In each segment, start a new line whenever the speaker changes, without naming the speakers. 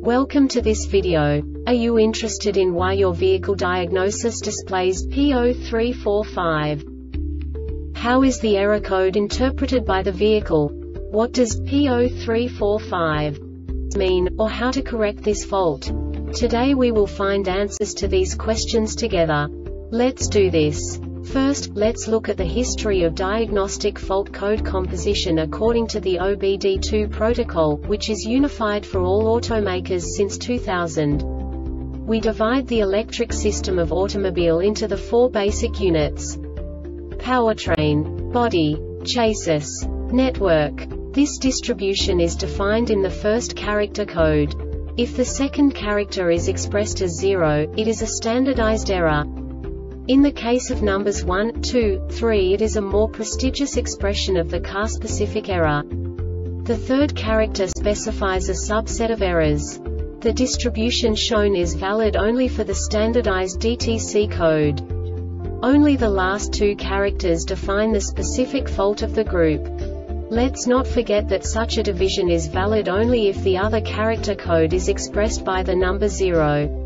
Welcome to this video. Are you interested in why your vehicle diagnosis displays P0345? How is the error code interpreted by the vehicle? What does P0345 mean, or how to correct this fault? Today we will find answers to these questions together. Let's do this. First, let's look at the history of diagnostic fault code composition according to the OBD2 protocol, which is unified for all automakers since 2000. We divide the electric system of automobile into the four basic units: powertrain, body, chassis, network. This distribution is defined in the first character code. If the second character is expressed as 0, it is a standardized error. In the case of numbers 1, 2, 3, it is a more prestigious expression of the car-specific error. The third character specifies a subset of errors. The distribution shown is valid only for the standardized DTC code. Only the last two characters define the specific fault of the group. Let's not forget that such a division is valid only if the other character code is expressed by the number 0.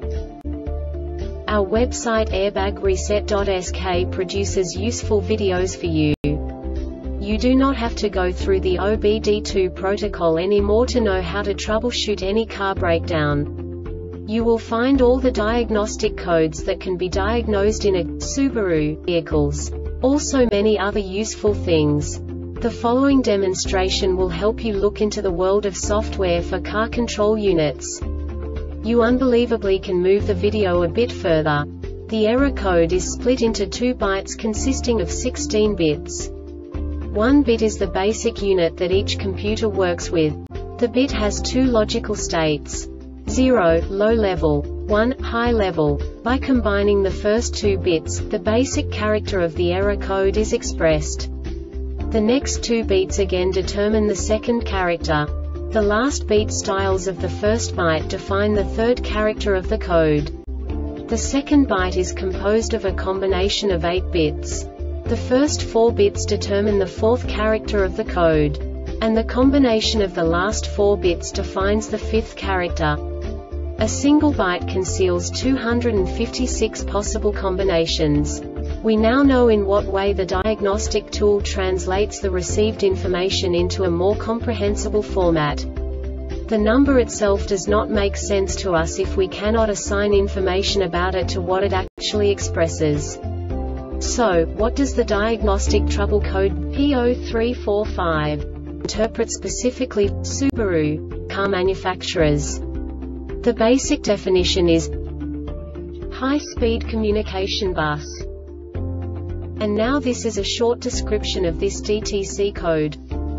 Our website airbagreset.sk produces useful videos for you. You do not have to go through the OBD2 protocol anymore to know how to troubleshoot any car breakdown. You will find all the diagnostic codes that can be diagnosed in a Subaru vehicles. Also many other useful things. The following demonstration will help you look into the world of software for car control units. You unbelievably can move the video a bit further. The error code is split into 2 bytes consisting of 16 bits. 1 bit is the basic unit that each computer works with. The bit has 2 logical states: 0, low level, 1, high level. By combining the first 2 bits, the basic character of the error code is expressed. The next 2 beats again determine the second character. The last beat styles of the first byte define the third character of the code. The second byte is composed of a combination of 8 bits. The first 4 bits determine the fourth character of the code. And the combination of the last 4 bits defines the fifth character. A single byte conceals 256 possible combinations. We now know in what way the diagnostic tool translates the received information into a more comprehensible format. The number itself does not make sense to us if we cannot assign information about it to what it actually expresses. So, what does the diagnostic trouble code P0345 interpret specifically for Subaru car manufacturers? The basic definition is high-speed communication bus. And now this is a short description of this DTC code.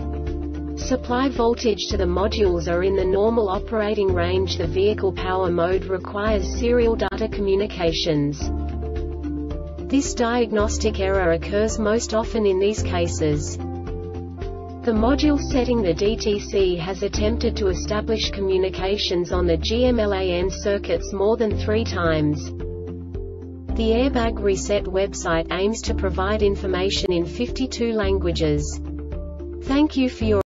Supply voltage to the modules are in the normal operating range. The vehicle power mode requires serial data communications. This diagnostic error occurs most often in these cases. The module setting the DTC has attempted to establish communications on the GMLAN circuits more than 3 times. The Airbag Reset website aims to provide information in 52 languages. Thank you for your